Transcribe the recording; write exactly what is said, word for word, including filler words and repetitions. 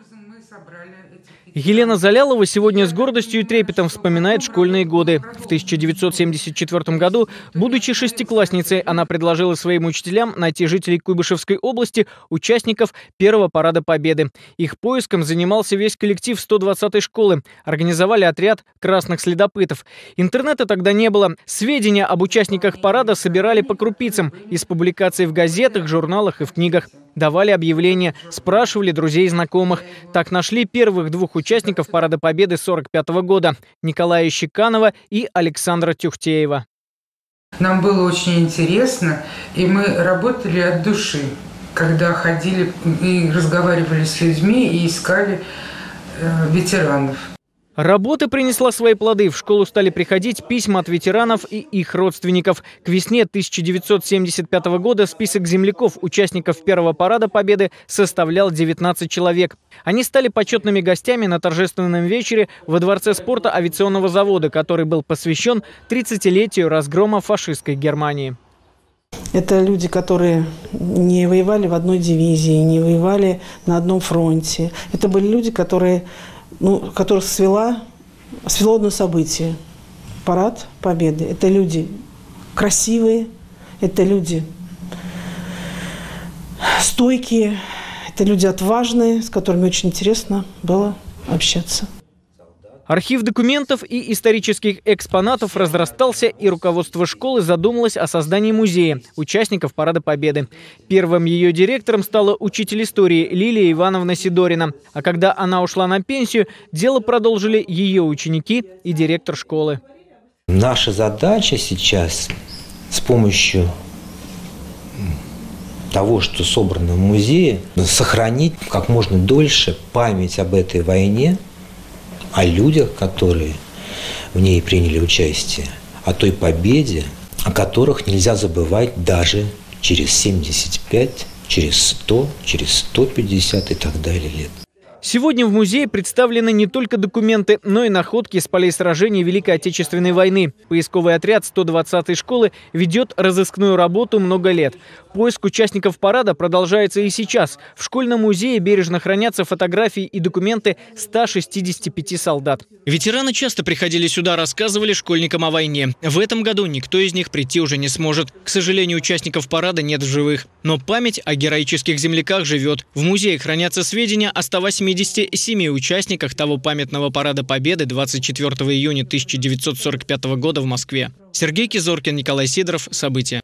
Елена Залялова сегодня с гордостью и трепетом вспоминает школьные годы. В тысяча девятьсот семьдесят четвёртом году, будучи шестиклассницей, она предложила своим учителям найти жителей Куйбышевской области, участников первого парада Победы. Их поиском занимался весь коллектив сто двадцатой школы. Организовали отряд красных следопытов. Интернета тогда не было. Сведения об участниках парада собирали по крупицам из публикаций в газетах, журналах и в книгах. Давали объявления, спрашивали друзей и знакомых. Так нашли первых двух участников Парада Победы сорок пятого года – Николая Щеканова и Александра Тюхтеева. Нам было очень интересно, и мы работали от души, когда ходили и разговаривали с людьми и искали э, ветеранов. Работа принесла свои плоды. В школу стали приходить письма от ветеранов и их родственников. К весне тысяча девятьсот семьдесят пятого года список земляков, участников первого парада Победы, составлял девятнадцать человек. Они стали почетными гостями на торжественном вечере во Дворце спорта авиационного завода, который был посвящен тридцатилетию разгрома фашистской Германии. Это люди, которые не воевали в одной дивизии, не воевали на одном фронте. Это были люди, которые... Ну, которых свела, свело одно событие – Парад Победы. Это люди красивые, это люди стойкие, это люди отважные, с которыми очень интересно было общаться. Архив документов и исторических экспонатов разрастался, и руководство школы задумалось о создании музея участников Парада Победы. Первым ее директором стала учитель истории Лилия Ивановна Сидорина. А когда она ушла на пенсию, дело продолжили ее ученики и директор школы. Наша задача сейчас с помощью того, что собрано в музее, сохранить как можно дольше память об этой войне, о людях, которые в ней приняли участие, о той победе, о которых нельзя забывать даже через семьдесят пять, через сто, через сто пятьдесят и так далее лет. Сегодня в музее представлены не только документы, но и находки с полей сражений Великой Отечественной войны. Поисковый отряд сто двадцатой школы ведет разыскную работу много лет. Поиск участников парада продолжается и сейчас. В школьном музее бережно хранятся фотографии и документы ста шестидесяти пяти солдат. Ветераны часто приходили сюда, рассказывали школьникам о войне. В этом году никто из них прийти уже не сможет. К сожалению, участников парада нет в живых. Но память о героических земляках живет. В музее хранятся сведения о ста восьмидесяти семи участниках того памятного парада Победы двадцать четвёртого июня тысяча девятьсот сорок пятого года в Москве. Сергей Кизоркин, Николай Сидоров. События.